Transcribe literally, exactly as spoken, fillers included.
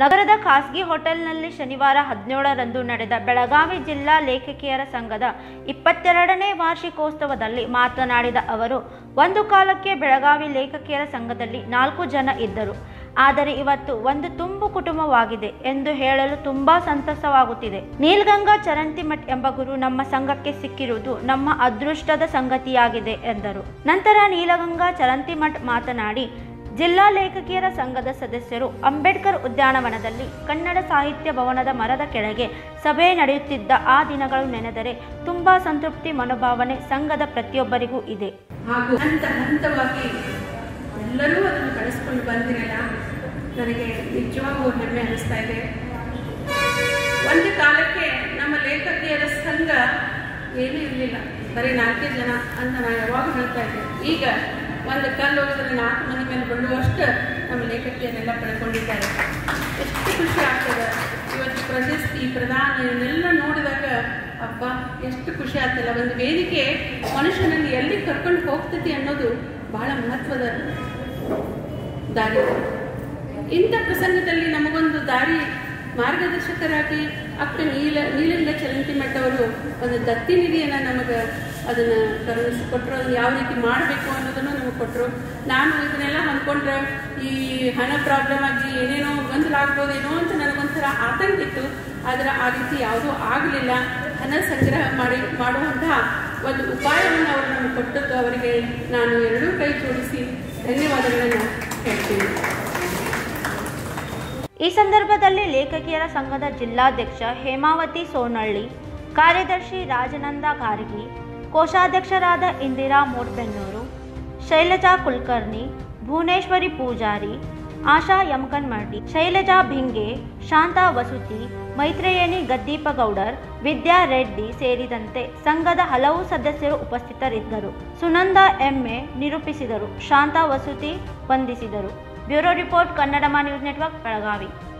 ನಗರದ ಖಾಸಗಿ ಹೋಟೆಲ್ನಲ್ಲಿ ಶನಿವಾರ ಹದಿನೇಳರಂದು ನಡೆದ ಬೆಳಗಾವಿ ಜಿಲ್ಲಾ ಲೇಖಕಿಯರ ಸಂಘದ ಇಪ್ಪತ್ತೆರಡನೇ ವಾರ್ಷಿಕೋತ್ಸವದಲ್ಲಿ ಮಾತನಾಡಿದ ಅವರು, ಒಂದು ಕಾಲಕ್ಕೆ ಬೆಳಗಾವಿ ಲೇಖಕಿಯರ ಸಂಘದಲ್ಲಿ ನಾಲ್ಕು ಜನ ಇದ್ದರು. ಆದರೆ ಇವತ್ತು ಒಂದು ತುಂಬು ಕುಟುಂಬವಾಗಿದೆ ಎಂದು ಹೇಳಲು ತುಂಬಾ ಸಂತಸವಾಗುತ್ತಿದೆ. ನೀಲಗಂಗಾ ಚರಂತಿಮಠ್ ಎಂಬ ಗುರು ನಮ್ಮ ಸಂಘಕ್ಕೆ ಸಿಕ್ಕಿರುವುದು ನಮ್ಮ ಅದೃಷ್ಟದ ಸಂಗತಿಯಾಗಿದೆ ಎಂದರು. ನಂತರ ನೀಲಗಂಗಾ ಚರಂತಿಮಠ್ ಮಾತನಾಡಿ, ಜಿಲ್ಲಾ ಲೇಖಕಿಯರ ಸಂಘದ ಸದಸ್ಯರು ಅಂಬೇಡ್ಕರ್ ಉದ್ಯಾನವನದಲ್ಲಿ ಕನ್ನಡ ಸಾಹಿತ್ಯ ಭವನದ ಮರದ ಕೆಳಗೆ ಸಭೆ ನಡೆಯುತ್ತಿದ್ದ ಆ ದಿನಗಳು ನೆನೆದರೆ ತುಂಬಾ ಸಂತೃಪ್ತಿ ಮನೋಭಾವನೆ ಸಂಘದ ಪ್ರತಿಯೊಬ್ಬರಿಗೂ ಇದೆ. ಹಾಗೂ ಹಂತ ಹಂತವಾಗಿ ಎಲ್ಲರೂ ಅದನ್ನು ಕಳಿಸ್ಕೊಂಡು ಬಂದಿರಲ್ಲ, ನನಗೆ ನಿಜವಾಗೂ ಹೆಮ್ಮೆ ಅನಿಸ್ತಾ ಇದೆ. ಒಂದು ಕಾಲಕ್ಕೆ ನಮ್ಮ ಲೇಖಕಿಯರ ಸಂಘ ಏನೂ ಇರಲಿಲ್ಲ, ಬರೀ ನಾಲ್ಕೇ ಜನ ಅಂತ ನಾನು ಯಾವಾಗ ಹೇಳ್ತಾ ಇದ್ದೆ. ಈಗ ಒಂದು ಕಲ್ಲು ಹೋಗಿದ್ರೆ ನಾಲ್ಕು ಮನೆ ಮೇಲೆ ಬಳ್ಳುವಷ್ಟು ನಮ್ಮ ಲೇಖಕಿಯರೆಲ್ಲ ಪಡ್ಕೊಂಡಿದ್ದಾರೆ. ಎಷ್ಟು ಖುಷಿ ಆಗ್ತದೆ. ಇವತ್ತು ಪ್ರಶಸ್ತಿ ಪ್ರದಾನ ಇವನ್ನೆಲ್ಲ ನೋಡಿದಾಗ ಅಬ್ಬ ಎಷ್ಟು ಖುಷಿ ಆಗ್ತಲ್ಲ. ಒಂದು ವೇದಿಕೆ ಮನುಷ್ಯನಲ್ಲಿ ಎಲ್ಲಿ ಕರ್ಕೊಂಡು ಹೋಗ್ತೈತಿ ಅನ್ನೋದು ಬಹಳ ಮಹತ್ವದ ದಾರಿ. ಇಂಥ ಪ್ರಸಂಗದಲ್ಲಿ ನಮಗೊಂದು ದಾರಿ ಮಾರ್ಗದರ್ಶಕರಾಗಿ ಅಕ್ಕ ನೀಲ ನೀಲಗಂಗಾ ಚರಂತಿಮಠ್ ಅವರು ಒಂದು ದತ್ತಿ ನಿಧಿಯನ್ನು ನಮಗೆ ಅದನ್ನು ಕರುಣಿಸಿಕೊಟ್ರು. ಅದು ಯಾವ ರೀತಿ ಮಾಡಬೇಕು ಅನ್ನೋದನ್ನು ನಮಗೆ ಕೊಟ್ಟರು. ನಾನು ಇದನ್ನೆಲ್ಲ ಅಂದ್ಕೊಂಡ್ರೆ ಈ ಹಣ ಪ್ರಾಬ್ಲಮ್ ಆಗಿ ಏನೇನೋ ಗೊಂದಲ ಆಗ್ಬೋದೇನೋ ಅಂತ ನನಗೊಂಥರ ಆತಂಕ ಇತ್ತು. ಆದರೆ ಆ ರೀತಿ ಯಾವುದೂ ಆಗಲಿಲ್ಲ. ಹಣ ಸಂಗ್ರಹ ಮಾಡಿ ಮಾಡುವಂತಹ ಒಂದು ಉಪಾಯವನ್ನು ಅವರು ನಮಗೆ ಕೊಟ್ಟದ್ದು. ಅವರಿಗೆ ನಾನು ಎರಡೂ ಕೈ ಜೋಡಿಸಿ ಧನ್ಯವಾದಗಳನ್ನು ಹೇಳ್ತೀನಿ. ಈ ಸಂದರ್ಭದಲ್ಲಿ ಲೇಖಕಿಯರ ಸಂಘದ ಜಿಲ್ಲಾಧ್ಯಕ್ಷ ಹೇಮಾವತಿ ಸೋನಳ್ಳಿ, ಕಾರ್ಯದರ್ಶಿ ರಾಜನಂದ ಗಾರ್ಗಿ, ಕೋಶಾಧ್ಯಕ್ಷರಾದ ಇಂದಿರಾ ಮೋರ್ಬೆನ್ನೂರು, ಶೈಲಜಾ ಕುಲಕರ್ಣಿ, ಭುವನೇಶ್ವರಿ ಪೂಜಾರಿ, ಆಶಾ ಯಮಕನ್ಮರ್ಡಿ, ಶೈಲಜಾ ಭಿಂಗೆ, ಶಾಂತಾ ವಸುತಿ, ಮೈತ್ರೇಯನಿ ಗದ್ದೀಪಗೌಡರ್, ವಿದ್ಯಾ ರೆಡ್ಡಿ ಸೇರಿದಂತೆ ಸಂಘದ ಹಲವು ಸದಸ್ಯರು ಉಪಸ್ಥಿತರಿದ್ದರು. ಸುನಂದಾ ಎಮ್ಮೆ ನಿರೂಪಿಸಿದರು. ಶಾಂತಾ ವಸುತಿ ವಂದಿಸಿದರು. ಬ್ಯೂರೋ ರಿಪೋರ್ಟ್, ಕನ್ನಡಮ ನ್ಯೂಸ್ ನೆಟ್ವರ್ಕ್, ಬೆಳಗಾವಿ.